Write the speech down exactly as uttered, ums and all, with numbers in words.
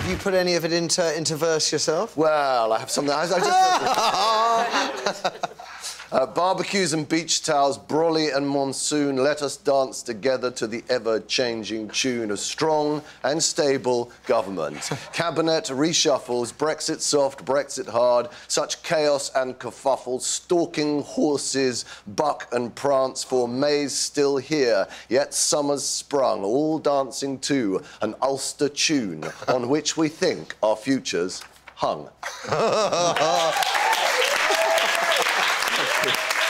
you put any of it into, into verse yourself? Well, I have something... I, I just... Uh, barbecues and beach towels, brolly and monsoon, let us dance together to the ever-changing tune of strong and stable government. Cabinet reshuffles, Brexit soft, Brexit hard, such chaos and kerfuffle, stalking horses, buck and prance, for May's still here, yet summer's sprung, all dancing to an Ulster tune on which we think our futures hung.